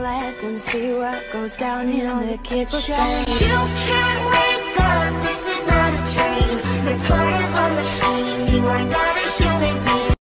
let them see what goes down in the kitchen. You can't wait.